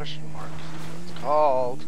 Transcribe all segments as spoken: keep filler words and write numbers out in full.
Question mark. That's what it's called.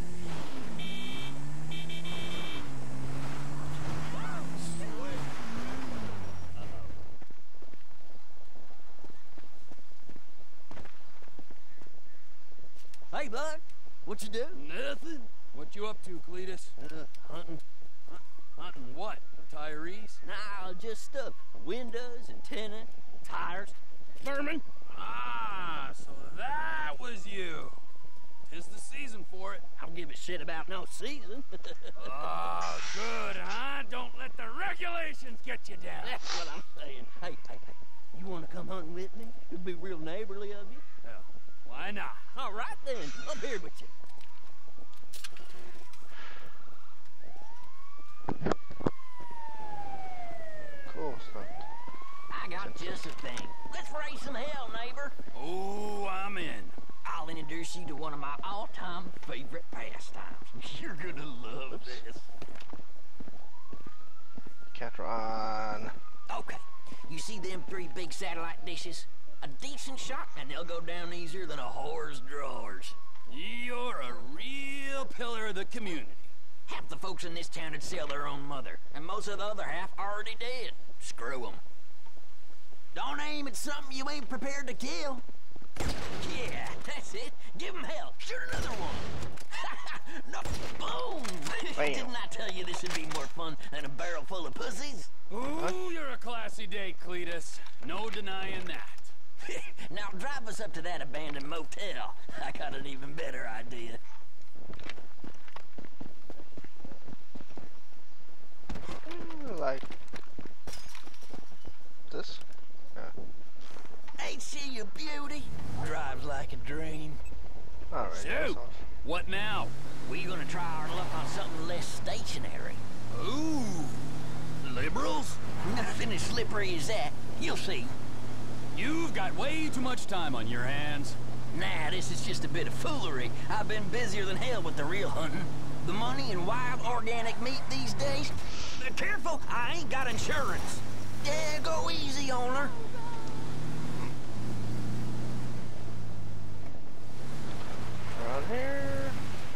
Hey, bud. What you do? Nothing. What you up to, Cletus? Uh, hunting. Hunting what? Retirees? Nah, just stuff. Windows, antenna, tires. Vermin? Ah, so that was you. Tis the season for it. I don't give a shit about no season. Oh, good, huh? Don't let the regulations get you down. That's what I'm saying. Hey, hey, hey. You want to come hunting with me? It'd be real neighborly of you. Hell, why not? All right, then. Up here with you. Cool stuff. I got just a thing. Let's raise some hell, neighbor. Oh, I'm in. I'll introduce you to one of my all-time favorite pastimes. You're gonna love this. Catron. Okay, you see them three big satellite dishes? A decent shot, and they'll go down easier than a whore's drawers. You're a real pillar of the community. Half the folks in this town would sell their own mother, and most of the other half already dead. Screw them. Don't aim at something you ain't prepared to kill. Yeah, that's it. Give him hell. Shoot another one. No, boom. Didn't I tell you this would be more fun than a barrel full of pussies? Ooh, you're a classy date, Cletus. No denying that. Now drive us up to that abandoned motel. I got an even better idea. Like this? Yeah. Ain't she a beauty? Drives like a dream. Alright. So, what now? We gonna try our luck on something less stationary. Ooh, liberals? Nothing as slippery as that. You'll see. You've got way too much time on your hands. Nah, this is just a bit of foolery. I've been busier than hell with the real hunting. The money in wild organic meat these days. Uh, careful, I ain't got insurance. Yeah, go easy on her. Around here.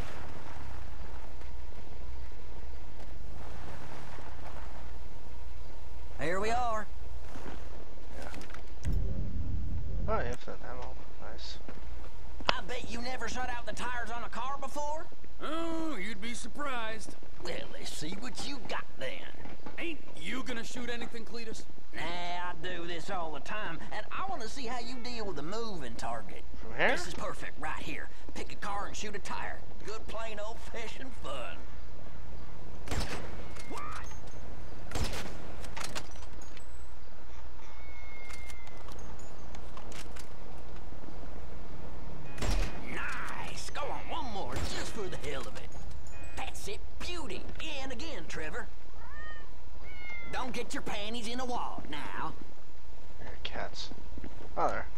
Here we are. Yeah. Oh, infinite ammo. Nice. I bet you never shut out the tires on a car before? Oh, you'd be surprised. Well, let's see what you got then. Ain't you gonna shoot anything, Cletus? Nah, I do this all the time, and I want to see how you deal with a moving target. From here? This is perfect, right here. Pick a car and shoot a tire. Good plain old-fashioned fun. Nice! Go on, one more, just for the hell of it. That's it, beauty. And again, Trevor. Don't get your panties in a wad now. Here, cats. Oh, there.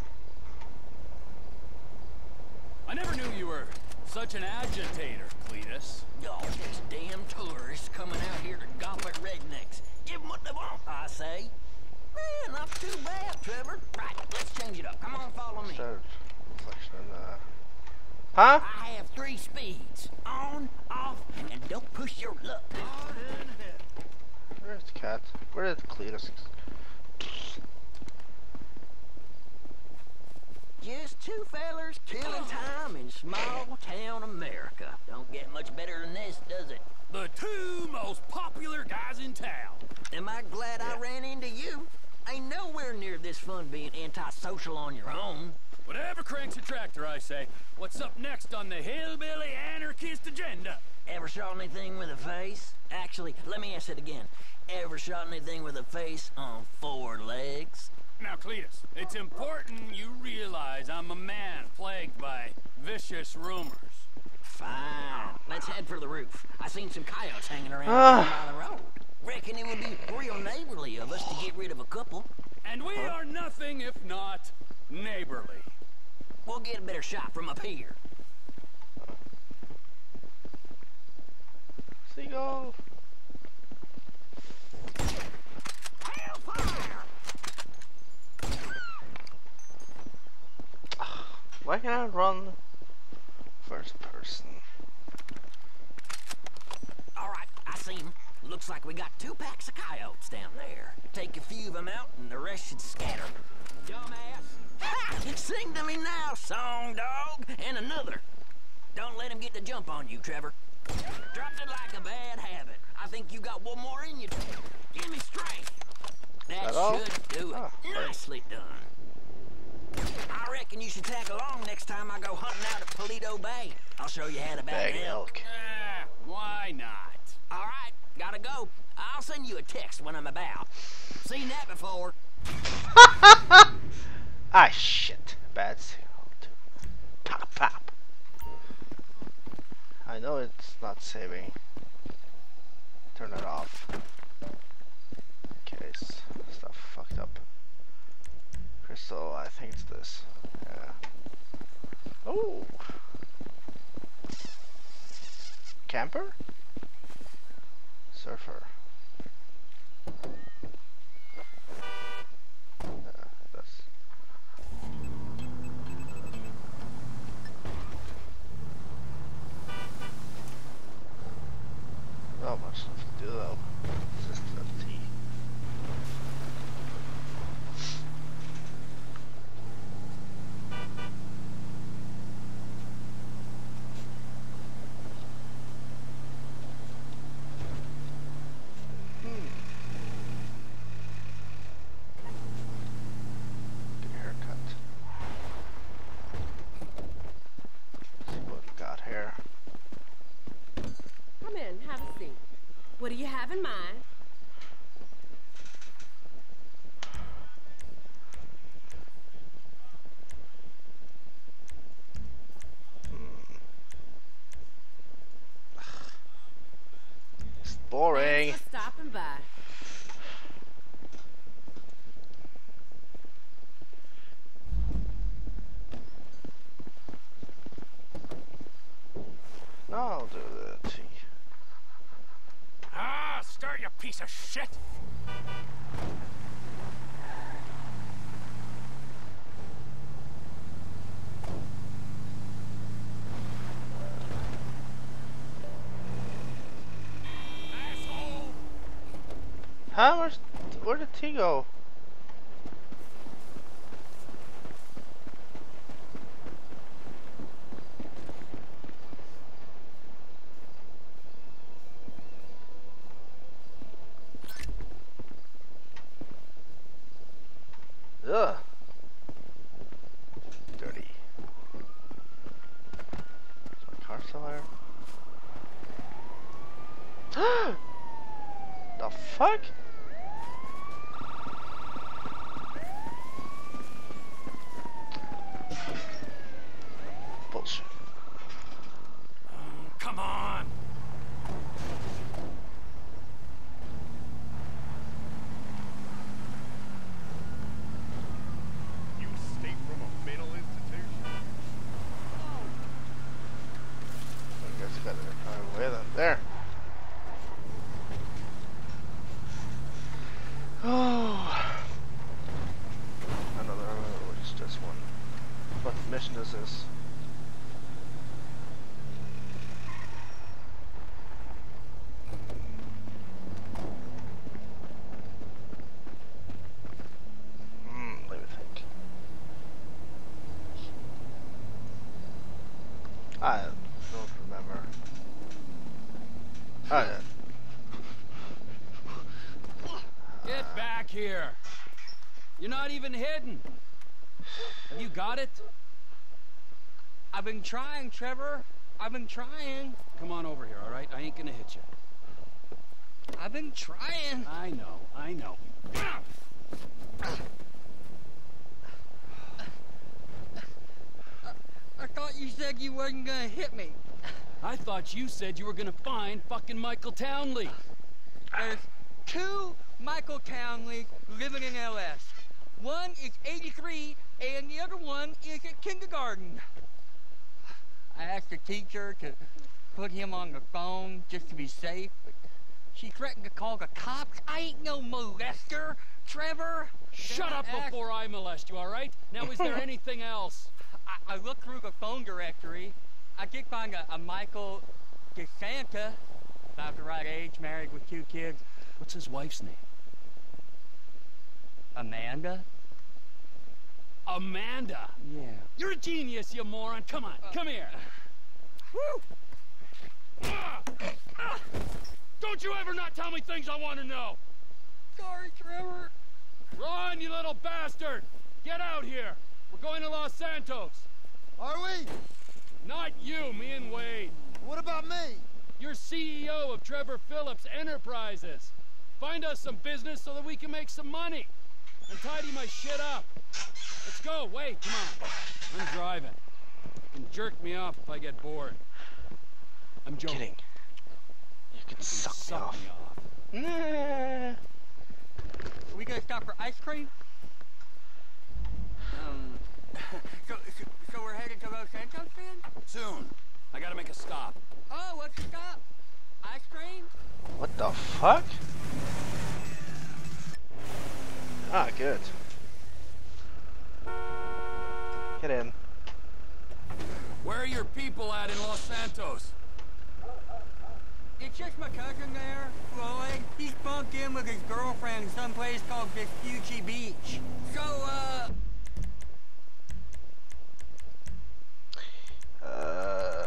I never knew you were such an agitator, Cletus. Oh, these damn tourists coming out here to gawp at rednecks. Give them what they want, I say. Man, not too bad, Trevor. Right, let's change it up. Come on, follow me. Start reflection in the... Huh? I have three speeds. On, off, and don't push your luck. Where's the cat? Where is Cletus? Just two fellers killing time in small town America. Don't get much better than this, does it? The two most popular guys in town. Am I glad I ran into you? Ain't nowhere near this fun being antisocial on your own. Whatever cranks a tractor, I say. What's up next on the hillbilly anarchist agenda? Ever shot anything with a face? Actually, let me ask it again. Ever shot anything with a face on four legs? Now, Cletus, it's important you realize I'm a man plagued by vicious rumors. Fine. Let's head for the roof. I seen some coyotes hanging around Ah. by the road. Reckon it would be real neighborly of us to get rid of a couple. And we are nothing if not neighborly. We'll get a better shot from up here. Seagull. Hellfire! Why can't I run? first person. Alright, I see him. Looks like we got two packs of coyotes down there. Take a few of them out and the rest should scatter. Dumbass. Ha! Sing to me now, song dog. And another. Don't let him get the jump on you, Trevor. Dropped it like a bad habit. I think you got one more in you. Give me strength. That That should do it. Oh, right. Nicely done. I reckon you should tag along next time I go hunting out at Polito Bay. I'll show you how to bag Bag elk. elk. Eh, why not? All right, gotta go. I'll send you a text when I'm about. Seen that before. Ah, shit. Bad signal. Pop, pop. I know it's not saving. Turn it off. In case stuff fucked up. Crystal, I think it's this. Yeah. Oh. Camper? Surfer. Yeah, that's. Not much stuff to do though. It's just empty. Hmm. Get a haircut. See what we got here. Come in, have a seat. What do you have in mind? It's boring. Thanks for stopping by. No, I'll do the tea. Ah, start, you piece of shit! Asshole! How much? Where did tea go? Ugh. Dirty. Is my car still there? The fuck? Bullshit. Come on! You escaped from a mental institution? I guess I gotta find a way then. There. Oh. Another, which is just one. What mission is this? Hmm, let me think. I don't remember. Oh, yeah. Get back here! You're not even hidden! Have you got it? I've been trying, Trevor. I've been trying. Come on over here, alright? I ain't gonna hit you. I've been trying. I know, I know. I thought you said you wasn't gonna hit me. I thought you said you were gonna find fucking Michael Townley. There's two Michael Townleys living in L S. One is eighty-three, and the other one is at kindergarten. I asked the teacher to put him on the phone just to be safe, but she threatened to call the cops. I ain't no molester, Trevor. Shut Then up I asked- before I molest you, alright? Now, is there anything else? I, I looked through the phone directory. I did find a, a Michael DeSanta, about the right age, married with two kids. What's his wife's name? Amanda? Amanda! Yeah. You're a genius, you moron. Come on, come here. Woo! Ah! Ah! Don't you ever not tell me things I want to know! Sorry, Trevor. Run, you little bastard! Get out here! We're going to Los Santos. Are we? Not you, me and Wade. What about me? You're C E O of Trevor Phillips Enterprises. Find us some business so that we can make some money. And tidy my shit up. Let's go. Wait, come on. I'm driving. You can jerk me off if I get bored. I'm joking. Kidding. You can You can suck, suck me off. me off. Nah. Are we gonna stop for ice cream? Um, so, so, so we're headed to Los Santos then? Soon. I gotta make a stop. Oh, what's the stop? Ice cream? What the fuck? Ah, good. Get in. Where are your people at in Los Santos? It's just my cousin there, Floyd. He's bunked in with his girlfriend someplace called Vespucci Beach. So, uh... Uh...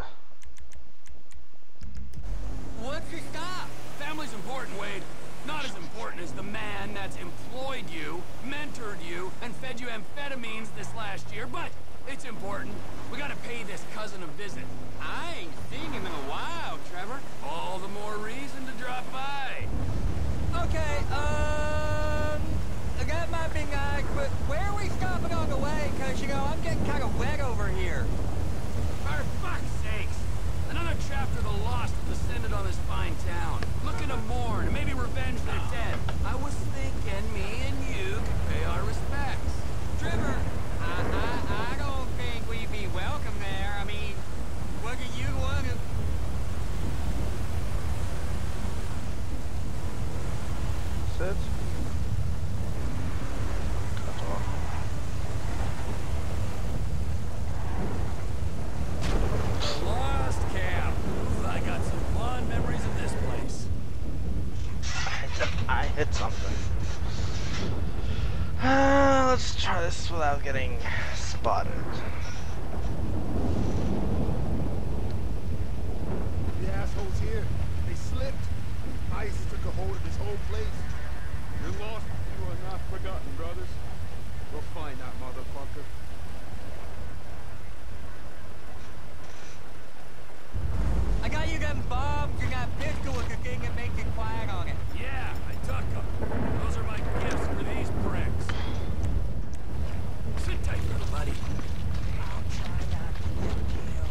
what's the stop? Family's important, Wade. Not as important as the man that's employed you, mentored you, and fed you amphetamines this last year, but it's important. We gotta pay this cousin a visit. I ain't seen him in a while, Trevor. All the more reason to drop by. Okay, um... that might be nice, but where are we stopping on the way? Because, you know, I'm getting kind of wet over here. For fuck's sakes! Another chapter of the lost have descended on this fine town. Looking to mourn and maybe revenge their dead. I was thinking me and you could pay our respects. Trevor, I, I, I don't think we'd be welcome there. I mean, what do you want to... Sit. Cut off. The Lost Camp. Ooh, I got some fond memories of this place. I hit something. Uh, let's try this without getting spotted. The assholes here, they slipped. Ice took a hold of this whole place. You're lost. You are not forgotten, brothers. We'll find that motherfucker. I got you them bombs and that pistol with the thing that makes it quiet on it. Yeah, I took them. Those are my gifts for these pricks. Sit tight, little buddy. I'll try not to get killed.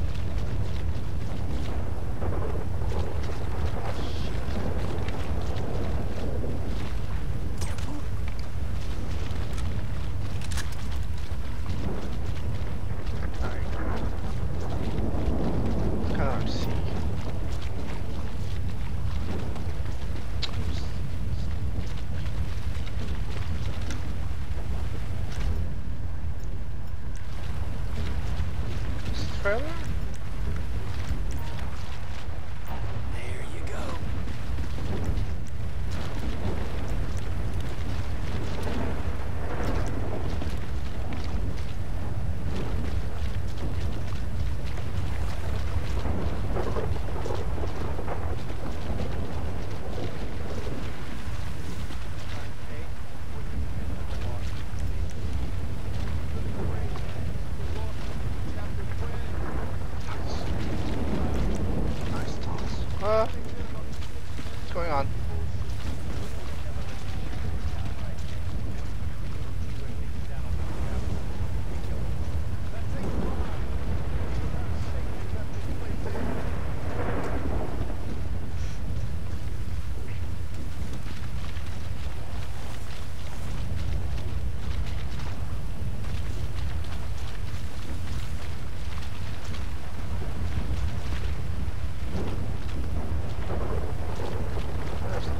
Can't see. Trailer? There you go. Nice toss. Uh, what's going on? There's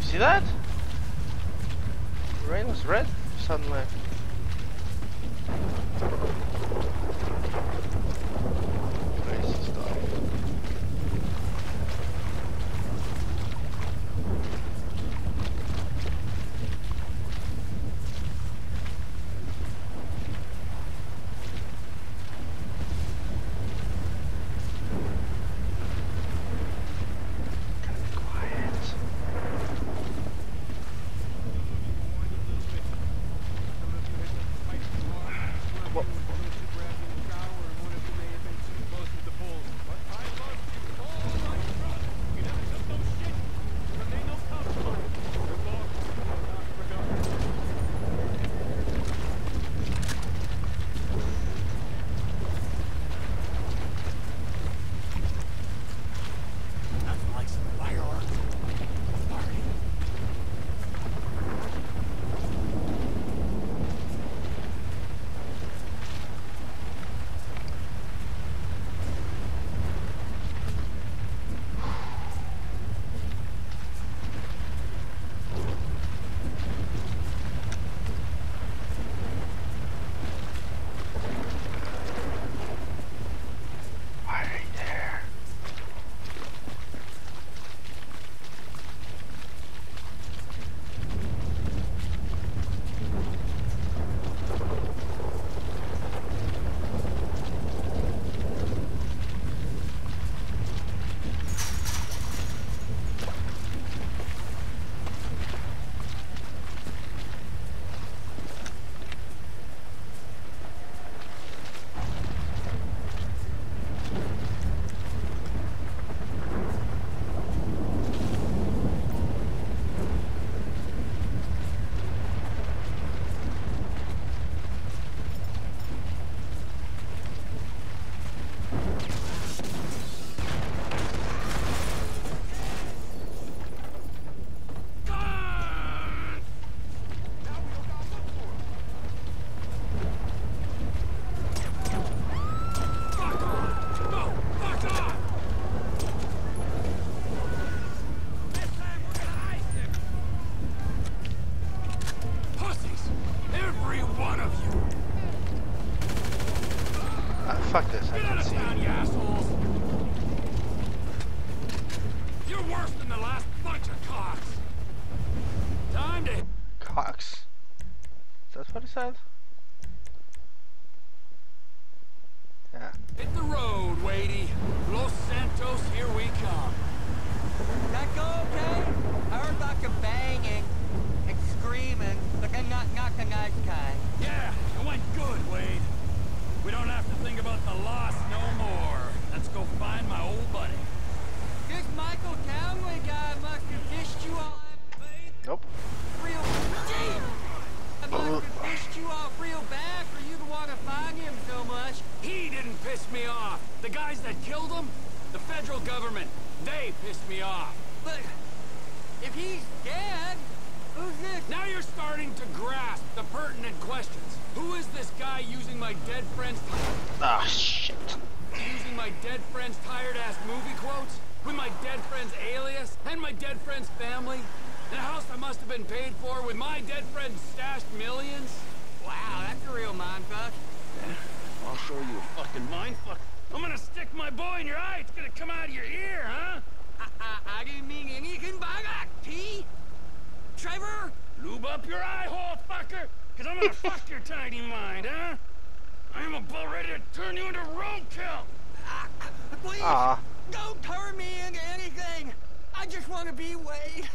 See that? The rain was red suddenly. Crazy stuff. Fuck this, I can see. Down, you assholes. You're worse than the last bunch of cocks. Time to... Cox. Is that what he said? Yeah. hit the road, Wadey. Los Santos, here we come. That go okay? I heard about the banging and screaming, but then not not the nice kind. Yeah, it went good, Wade. We don't have to think about the loss no more. Let's go find my old buddy. This Michael Townley guy must have fished you off. Nope. Real deep. I must have fished you off real bad for you to want to find him so much. He didn't piss me off. The guys that killed him, the federal government, they pissed me off. But if he's dead, who's this? Now you're starting to grasp the pertinent questions. Who is this guy using my dead friend's Ah, shit. using my dead friend's tired-ass movie quotes? With my dead friend's alias and my dead friend's family? In a house I must have been paid for with my dead friend's stashed millions? Wow, that's a real mindfuck. I'll show you a fucking mindfuck. I'm gonna stick my boy in your eye. It's gonna come out of your ear, huh? I, I, I didn't mean anything by that, T. Trevor? Lube up your eye hole, fucker, cause I'm gonna fuck your tiny mind, huh? I'm about ready to turn you into roadkill. Uh, please, Ah. don't turn me into anything. I just want to be Wade.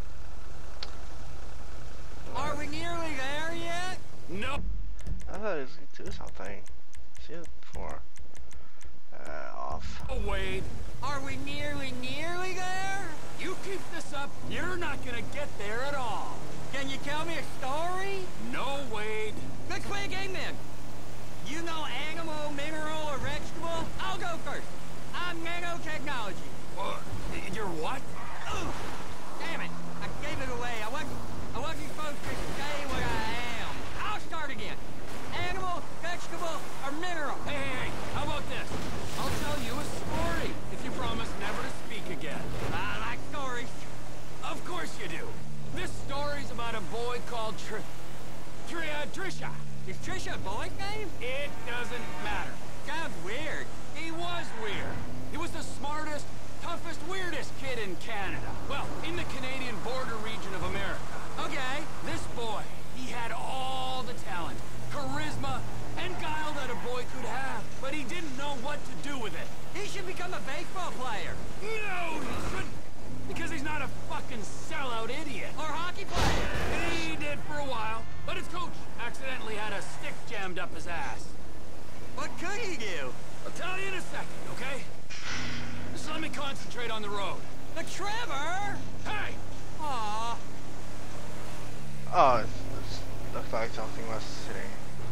Are we nearly there yet? No. I thought he was gonna do something. See it before. Uh, off. Oh, Wade. Are we nearly, nearly there? You keep this up, you're not gonna get there at all. Can you tell me a story? No, Wade. Let's play a game then. You know animal, mineral, or vegetable? I'll go first. I'm nanotechnology. Uh, you're what? Ooh, damn it. I gave it away. I wasn't, I wasn't supposed to say what I am. I'll start again. Animal, vegetable, or mineral? Hey, hey, hey, how about this? I'll tell you a story if you promise never to speak again. I like stories. Of course you do. This story's about a boy called Tr... Tr... Uh, Trisha. Is Trisha a boy's name? It doesn't matter. Sounds weird. He was weird. He was the smartest, toughest, weirdest kid in Canada. Well, in the Canadian border region of America. Okay. This boy, he had all the talent, charisma, and guile that a boy could have. But he didn't know what to do with it. He should become a baseball player. No, he shouldn't. Because he's not a fucking sellout idiot. Or hockey player. He did for a while, but his coach accidentally had a stick jammed up his ass. What could he do? I'll tell you in a second, okay? Just let me concentrate on the road. The Trevor! Hey! Aw. Oh, it looks like something was sitting.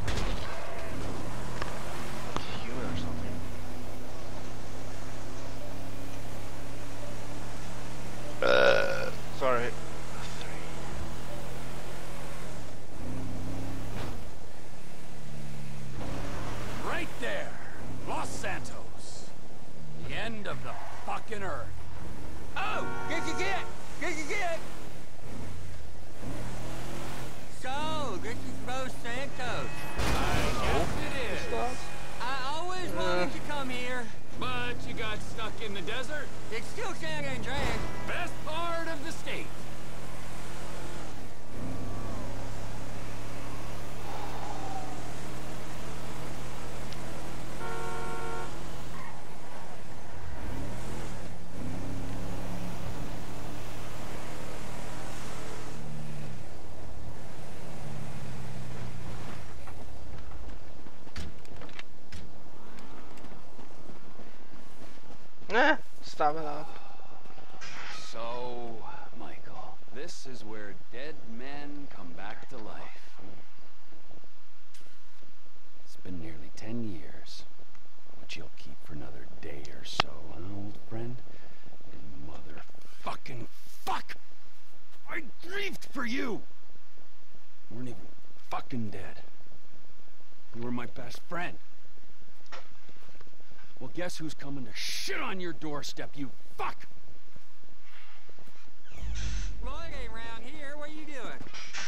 Like human or something. Uh, sorry. Right there, Los Santos. The end of the fucking earth. Oh! Did you get? Did you get? So, this is Los Santos. I guess it is. I always wanted to come here. But you got stuck in the desert. It's still San Andreas. Best part of the state. Eh, stop it up. So, Michael, this is where dead men come back to life. It's been nearly ten years, which you'll keep for another day or so, huh, old friend? And motherfucking fuck! I grieved for you! You weren't even fucking dead. You were my best friend. Well, guess who's coming to shit on your doorstep, you fuck! Lloyd ain't around here. What are you doing?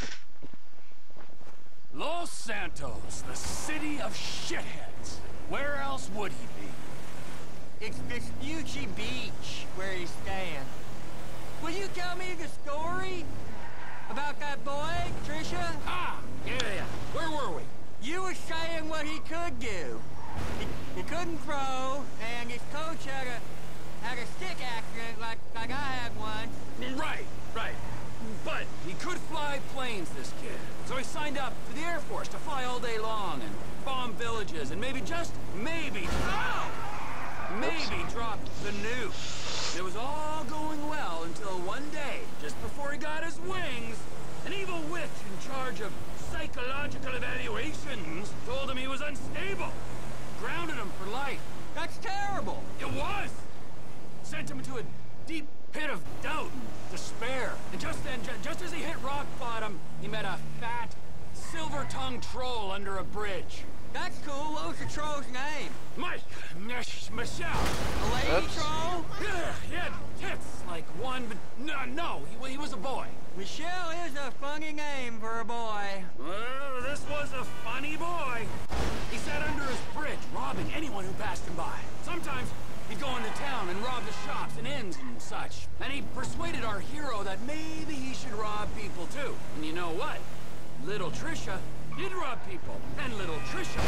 Los Santos, the city of shitheads. Where else would he be? It's Vespucci Beach where he's staying. Will you tell me the story about that boy, Trisha? Ah, yeah, yeah. Where were we? You were saying what he could do. He, he couldn't throw, and his coach had a had a stick accident like like I had one. Right, right. But he could fly planes, this kid. So he signed up for the Air Force to fly all day long and bomb villages and maybe, just maybe, oh, maybe drop the nuke. It was all going well until one day, just before he got his wings, an evil witch in charge of psychological evaluations told him he was unstable. Grounded him for life. That's terrible. It was! Sent him into a deep pit of doubt and despair. And just then, ju just as he hit rock bottom, he met a fat, silver-tongued troll under a bridge. That's cool. What was the troll's name? Mike! Mish Michelle! A lady Oops. troll? Yeah, he had tits like one, but no, no, he, he was a boy. Michelle is a funny name for a boy. Well, this was a funny boy. He sat under his bridge, robbing anyone who passed him by. Sometimes he'd go into town and rob the shops and inns and such. And he persuaded our hero that maybe he should rob people too. And you know what? Little Trisha did rob people. And little Trisha...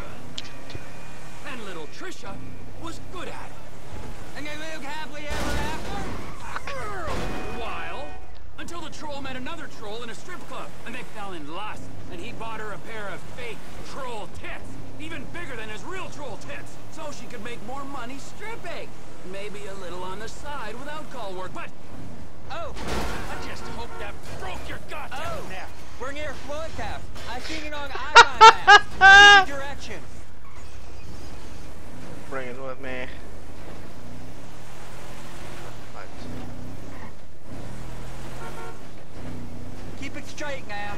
And little Trisha was good at it. And they lived happily ever after? For a while. Until the troll met another troll in a strip club, and they fell in lust, and he bought her a pair of fake troll tits, even bigger than his real troll tits, so she could make more money stripping. Maybe a little on the side without call work, but... Oh! I just hope that broke your goddamn Oh! neck. We're near Floyd House. I seen it on the iPhone map. Which direction? Bring it with me. Right. Keep it straight now.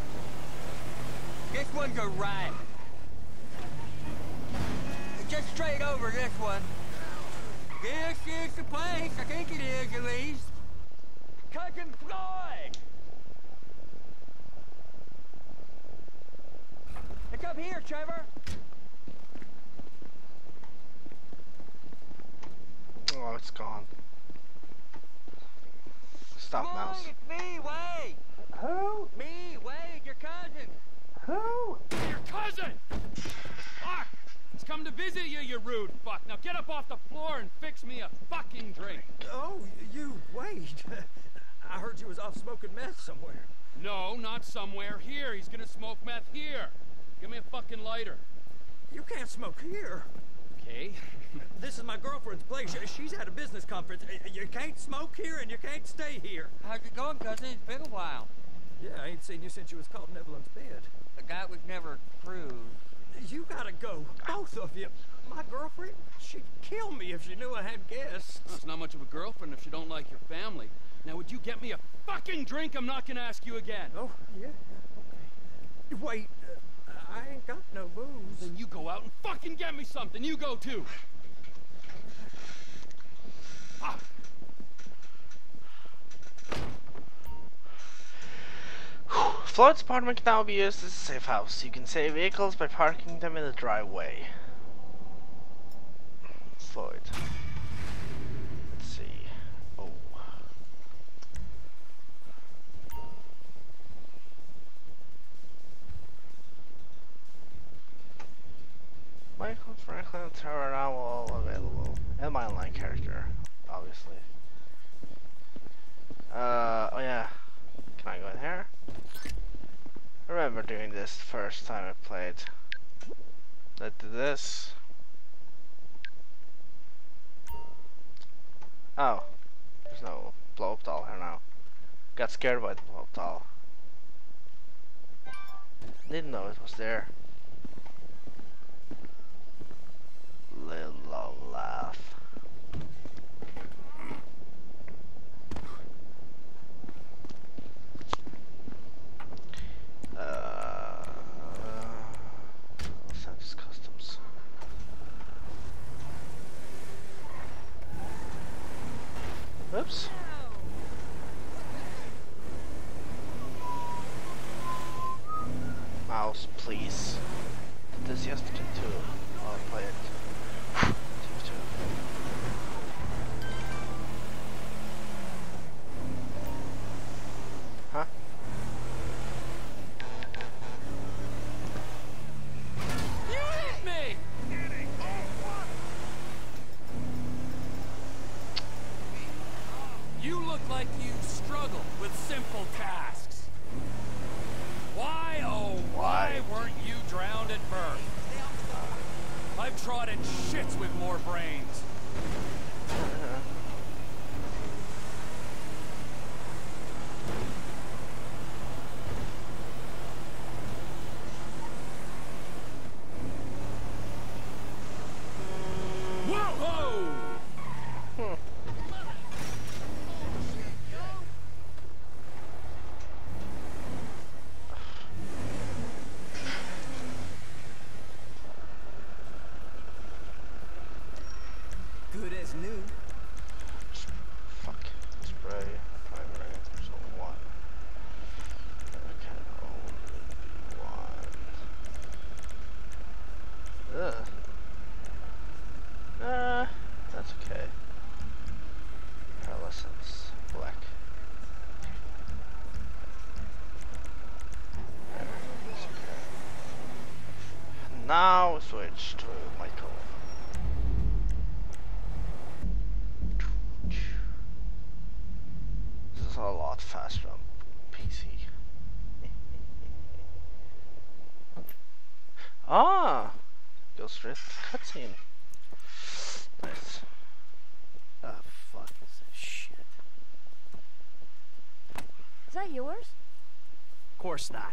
This one's a right. Just straight over this one. This is the place. I think it is, at least. cousin Floyd! It's up here, Trevor. Oh, it's gone. Stop, Come on, mouse. it's me, Wade. Who? Me, Wade, your cousin. Who? Your cousin! Fuck! He's come to visit you, you rude fuck. Now get up off the floor and fix me a fucking drink. Oh, you, Wade. I heard you was off smoking meth somewhere. No, not somewhere. Here. He's gonna smoke meth here. Give me a fucking lighter. You can't smoke here. Okay. This is my girlfriend's place. She's at a business conference. You can't smoke here and you can't stay here. How's it going, cousin? It's been a while. Yeah, I ain't seen you since you was caught in Evelyn's bed. That was never proved. You gotta go, both of you. My girlfriend, she'd kill me if she knew I had guests. Well, it's not much of a girlfriend if you don't like your family. Now, would you get me a fucking drink? I'm not gonna ask you again. Oh, yeah, okay. Wait, uh, I ain't got no booze. Then you go out and fucking get me something. You go too. Ah. Floyd's apartment can now be used as a safe house. You can save vehicles by parking them in the driveway. Floyd. Let's see. Oh. Michael Franklin and Tara are now all available. And my online character, obviously. Uh, oh yeah. Can I go in here? I remember doing this first time I played. Let's do this. Oh, there's no blow up doll here now. Got scared by the blow up doll. Didn't know it was there. Little love laugh. Uh, Santa's Customs. Oops. Mouse, please. Enthusiastic two. I'll play it. Two, two. Huh? You hit me! You look like you struggle with simple tasks. Why, oh, why weren't you drowned at birth? I've trotted shits with more brains. Whoa! Whoa! Good as new. Fuck. Spray. Primary. There's only one. There can only be one. Ugh. Uh, that's okay. Pearlescence. Black. There. That's okay. Now switch to Michael. This is a lot faster on P C. Ah! Go straight to the cutscene. Nice. Ah, fuck this shit. Is that yours? Of course not.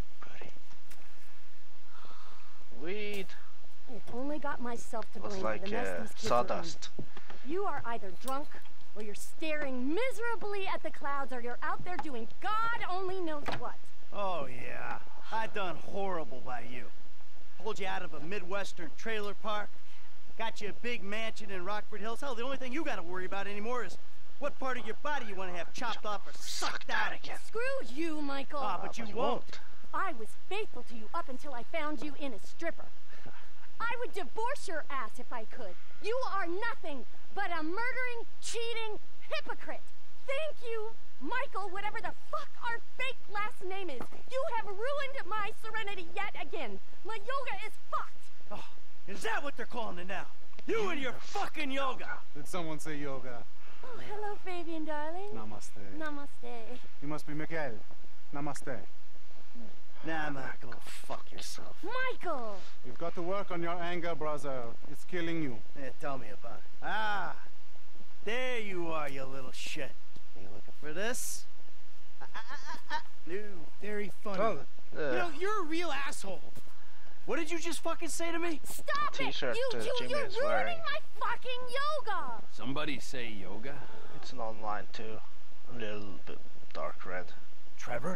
Weed. I only got myself to Looks blame like for the mess uh, these kids sawdust. are in. You are either drunk, or you're staring miserably at the clouds, or you're out there doing God only knows what. Oh, yeah. I done horrible by you. Pulled you out of a Midwestern trailer park. Got you a big mansion in Rockford Hills. Hell, the only thing you gotta worry about anymore is What part of your body you want to have chopped off or sucked out again? Screw you, Michael. Ah, but you won't. I was faithful to you up until I found you in a stripper. I would divorce your ass if I could. You are nothing but a murdering, cheating hypocrite. Thank you, Michael, whatever the fuck our fake last name is. You have ruined my serenity yet again. My yoga is fucked. Oh, is that what they're calling it now? You and your fucking yoga. Did someone say yoga? Oh, hello, Fabian, darling. Namaste. Namaste. You must be Miguel. Namaste. Nah, man, go fuck yourself. Michael! You've got to work on your anger, brother. It's killing you. Yeah, tell me about it. Ah, there you are, you little shit. You looking for this? Ah, ah, ah, ah. No. Very funny. Oh, you know, you're a real asshole. What did you just fucking say to me? Stop it! T-shirt, You uh, two, Jimmy you're is ruining wearing. my fucking yoga! Somebody say yoga? It's an online too. A little bit dark red. Trevor?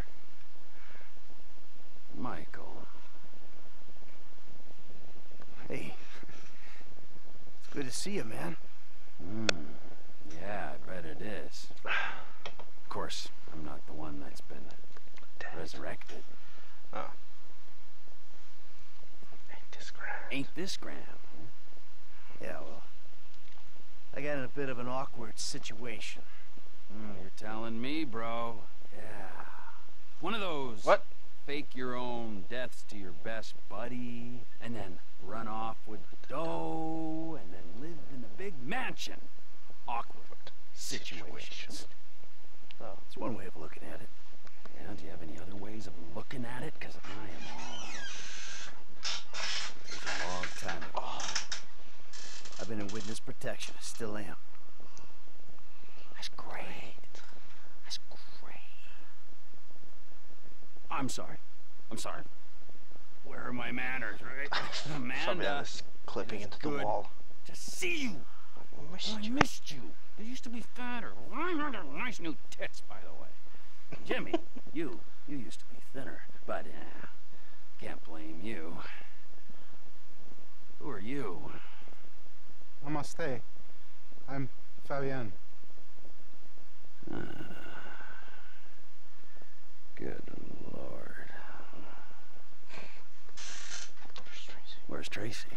Michael. Hey. It's good to see you, man. Hmm. Yeah, I bet it is. Of course, I'm not the one that's been resurrected. Oh. Ain't this grand? Ain't this grand? Yeah, well, I got in a bit of an awkward situation. Mm, you're telling me, bro. Yeah. One of those... What? Fake your own deaths to your best buddy, and then run off with the dough, and then live in a big mansion. Awkward situations. Oh. It's one way of looking at it. Yeah, do you have any other ways of looking at it? Because I am all out. It was a long time ago. I've been in witness protection. I still am. That's great. That's great. I'm sorry. I'm sorry. Where are my manners, right? Somebody Amanda. is clipping into the good wall. To see you. I missed I you. missed you. You used to be fatter. Nice new tits, by the way. Jimmy, you, you used to be thinner, but uh, can't blame you. Who are you? Namaste. I'm Fabian. Uh, good Lord. Where's Tracy?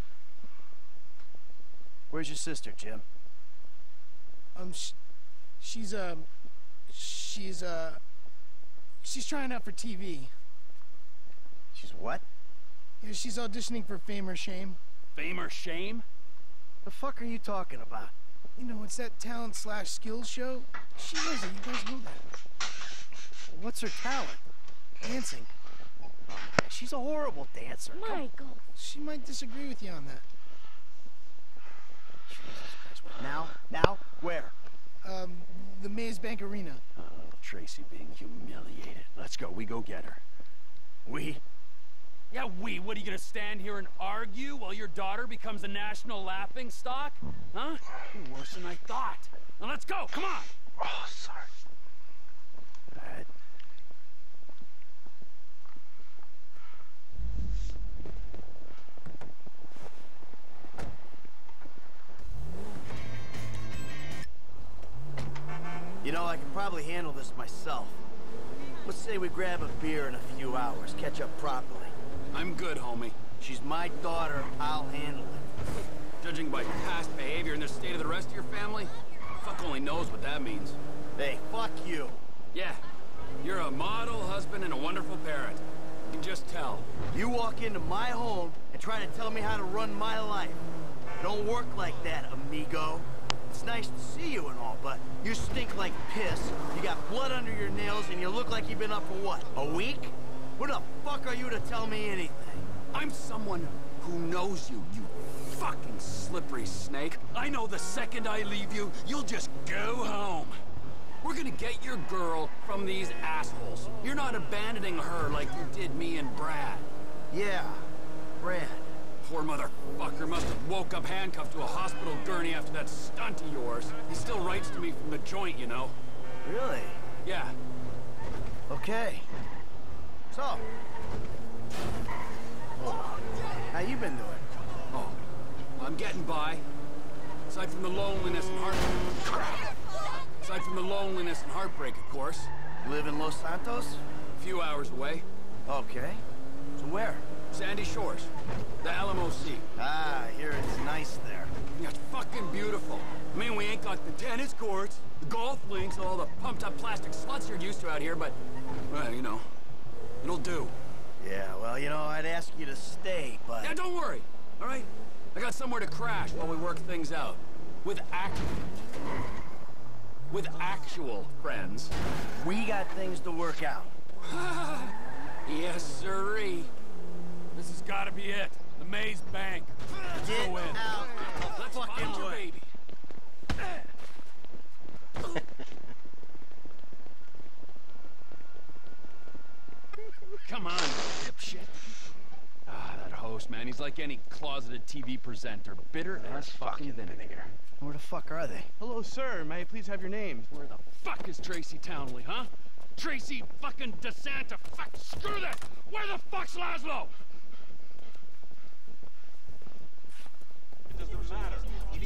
Where's your sister, Jim? Um, sh she's, um, she's, uh, she's trying out for T V. She's what? Yeah, she's auditioning for Fame or Shame. Fame or shame? The fuck are you talking about? You know, it's that talent slash skills show. She knows it. You guys know that. What's her talent? Dancing. She's a horrible dancer. Come- Michael. She might disagree with you on that. Jesus Christ. Now? Now? Where? Um, the Maze Bank Arena. Uh, little Tracy being humiliated. Let's go. We go get her. We? Yeah, we. What, are you gonna stand here and argue while your daughter becomes a national laughing stock? Huh? You're worse than I thought. Now let's go. Come on. Oh, sorry. All right. You know, I could probably handle this myself. Let's say we grab a beer in a few hours, catch up properly. I'm good, homie. She's my daughter, I'll handle it. Judging by past behavior and the state of the rest of your family, fuck only knows what that means. Hey, fuck you. Yeah, you're a model husband and a wonderful parent. You can just tell. You walk into my home and try to tell me how to run my life. It don't work like that, amigo. It's nice to see you and all, but you stink like piss, you got blood under your nails, and you look like you've been up for what, a week? Who the fuck are you to tell me anything? I'm someone who knows you, you fucking slippery snake. I know the second I leave you, you'll just go home. We're gonna get your girl from these assholes. You're not abandoning her like you did me and Brad. Yeah, Brad. Poor motherfucker must have woke up handcuffed to a hospital gurney after that stunt of yours. He still writes to me from the joint, you know. Really? Yeah. Okay. So, how you been doing? Oh, I'm getting by. Aside from the loneliness and heart... Aside from the loneliness and heartbreak, of course. You live in Los Santos? A few hours away. Okay. So where? Sandy Shores. The Alamo Sea. Ah, I hear it's nice there. Yeah, it's fucking beautiful. I mean, we ain't got the tennis courts, the golf links, all the pumped-up plastic sluts you're used to out here, but, well, you know, it'll do. Yeah, well, you know, I'd ask you to stay, but... Yeah, don't worry, all right? I got somewhere to crash while we work things out. With act... With actual friends. We got things to work out. Yes, sirree. This has got to be it. The Maze Bank. Let's Get go in. out of the Let's fucking find your way. baby. Come on, you dipshit. Ah, that host, man. He's like any closeted T V presenter. Bitter as fucking vinegar. Where the fuck are they? Hello, sir. May I please have your name? Where the fuck is Tracy Townley, huh? Tracy fucking DeSanta. Fuck, screw that. Where the fuck's Laszlo? It doesn't matter.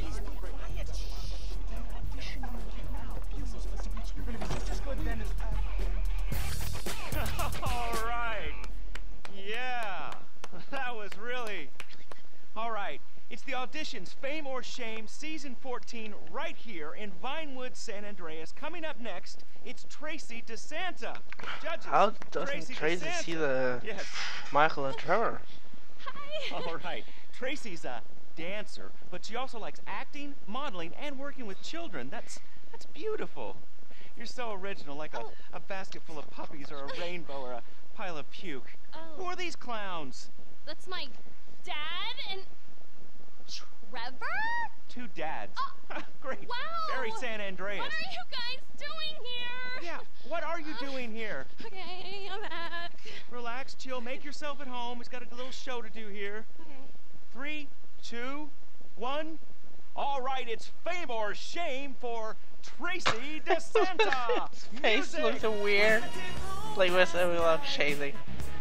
You're gonna be just as good then as... All right. Yeah. That was really... All right. It's the auditions, Fame or Shame, season fourteen, right here in Vinewood, San Andreas. Coming up next, it's Tracy DeSanta. Judges, How doesn't Tracy, Tracy DeSanta. see the Yes. Michael and Trevor? Hi. All right. Tracy's a dancer, but she also likes acting, modeling, and working with children. That's that's beautiful. You're so original, like Oh. a, a basket full of puppies or a rainbow or a pile of puke. Oh. Who are these clowns? That's my dad and Trevor? Two dads. Oh. Great. Wow. Very San Andreas. What are you guys doing here? Yeah, what are you doing here? Okay, I'm back. Relax, chill, make yourself at home. We've got a little show to do here. Okay. Three, two, one. All right, it's Fame or Shame for Tracy DeSanta. His face Music. looks so weird. Like we said, we love shaving.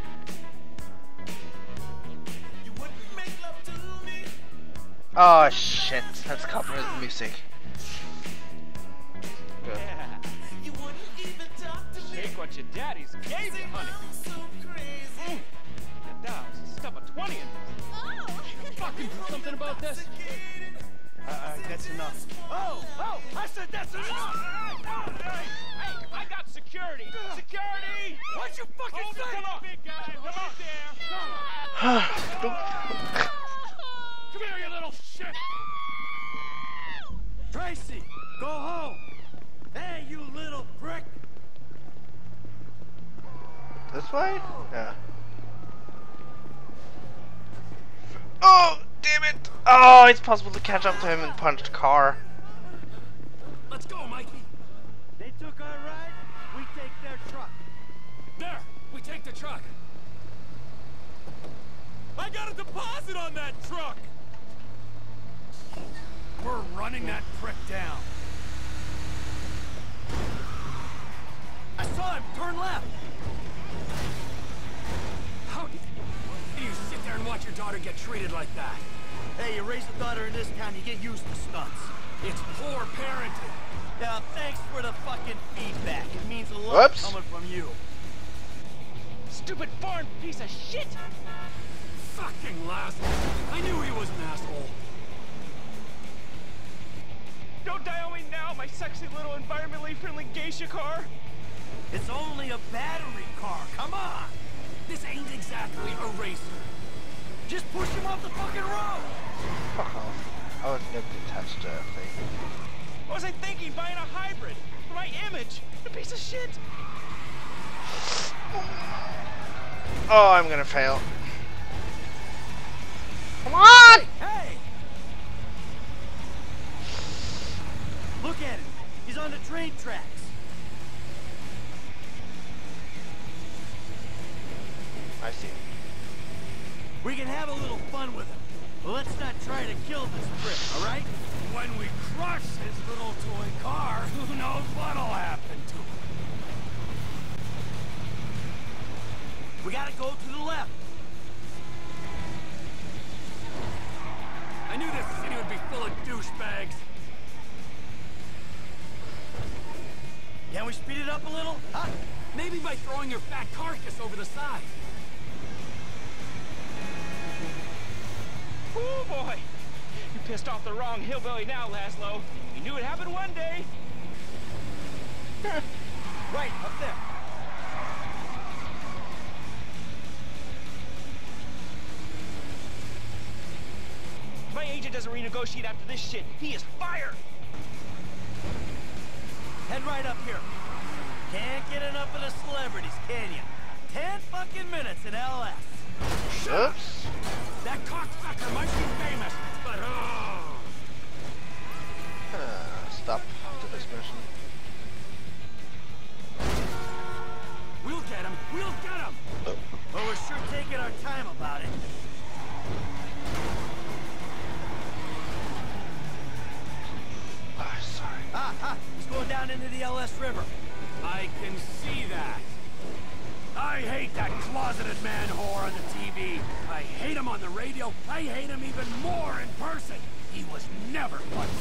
Oh shit, let's cover the music. Good. Yeah. Take what your daddy's gave you, honey. Mm. Get down. Stuff a twenty in this. Oh! Fucking do something about this. Uh, uh, that's enough. Oh, oh, I said that's enough. Hey, hey, I got security. Security. What'd you fucking Hold say? Come on, big guy. Come on there. Come here, you little shit. Tracy, go home. Hey, you little prick. This way? Yeah. Oh, damn it! Oh, it's possible to catch up to him and punch the car. Let's go, Mikey. They took our ride, we take their truck. There, we take the truck. I got a deposit on that truck. We're running that prick down. I saw him turn left. How do you sit there and watch your daughter get treated like that? Hey, you raise a daughter in this town, you get used to stunts. It's poor parenting. Now, thanks for the fucking feedback. It means a lot Whoops. coming from you. Stupid foreign piece of shit. Fucking Laszlo. I knew he was an asshole. Don't die on me now, my sexy little environmentally friendly geisha car. It's only a battery car. Come on. This ain't exactly a racer. Just push him off the fucking road. Fuck off. I was never to touch the thing. What was I thinking? Buying a hybrid for my image. A piece of shit. Oh, I'm gonna fail. Come on! Hey! Look at him. He's on the train tracks. I see. We can have a little fun with him. But let's not try to kill this prick, all right? When we crush his little toy car, who knows what'll happen to him? We gotta go to the left. I knew this city would be full of douchebags. Can we speed it up a little? Huh? Maybe by throwing your fat carcass over the side. Oh boy! You pissed off the wrong hillbilly now, Laszlo. You knew it happened one day. Right, up there. If my agent doesn't renegotiate after this shit, he is fired! Head right up here. Can't get enough of the celebrities, can you? Ten fucking minutes in L S. Oops. That cocksucker might be famous, but oh. Uh, stop after this mission. We'll get him. We'll get him. Well, we're sure taking our time about it. Ah, sorry. Ah, ah, he's going down into the L S River. I can see that. I hate that closeted man whore on the T V. I hate him on the radio. I hate him even more in person. He was never funny.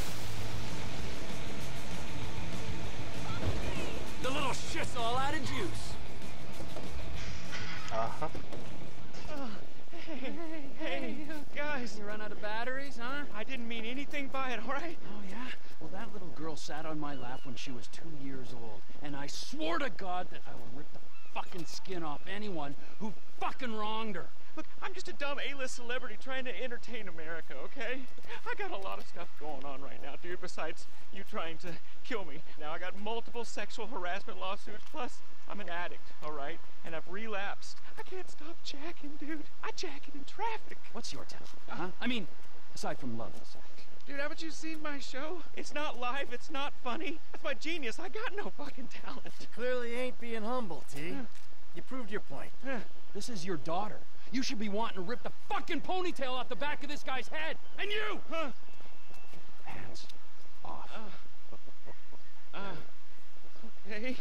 The little shit's all out of juice. Uh-huh. Oh, hey, hey, guys. You run out of batteries, huh? I didn't mean anything by it, all right? Oh, yeah? Well, that little girl sat on my lap when she was two years old, and I swore to God that I will rip the fucking skin off anyone who fucking wronged her. Look, I'm just a dumb A-list celebrity trying to entertain America, okay? I got a lot of stuff going on right now, dude, besides you trying to kill me. Now, I got multiple sexual harassment lawsuits, plus I'm an addict, all right? And I've relapsed. I can't stop jacking, dude. I jack it in traffic. What's your talent, huh? I mean, aside from love and sex. Dude, haven't you seen my show? It's not live, it's not funny. That's my genius. I got no fucking talent. You clearly ain't being humble, T. You proved your point. This is your daughter. You should be wanting to rip the fucking ponytail off the back of this guy's head. And you! Huh? Hands off. Uh, uh, okay.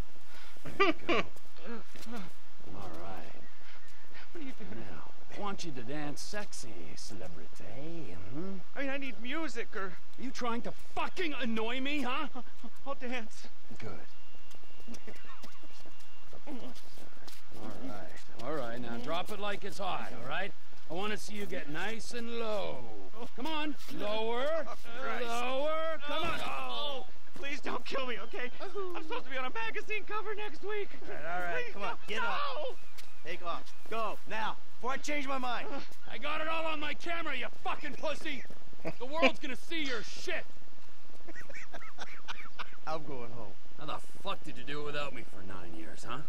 All right. What are you doing now? I want you to dance sexy, celebrity. Hmm? I mean, I need music, or... Are you trying to fucking annoy me, huh? I'll dance. Good. All right, all right. Now drop it like it's hot, all right? I want to see you get nice and low. Come on, lower, lower. Come on. Oh, please don't kill me, okay? I'm supposed to be on a magazine cover next week. All right, all right. Please, Come on, no. get off. Take off. Go, now, before I change my mind. I got it all on my camera, you fucking pussy. The world's gonna see your shit. I'm going home. How the fuck did you do it without me for nine years, huh?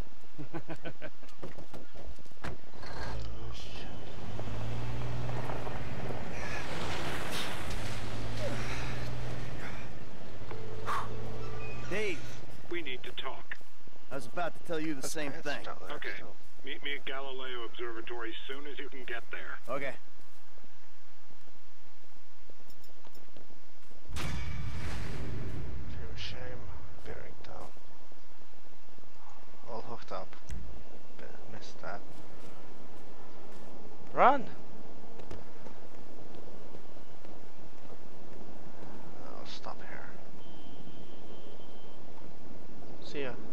Dave. We need to talk. I was about to tell you the same thing. Okay. Meet me at Galileo Observatory as soon as you can get there. Okay. Shame, bearing down. All hooked up. B missed that. Run! I'll stop here. See ya.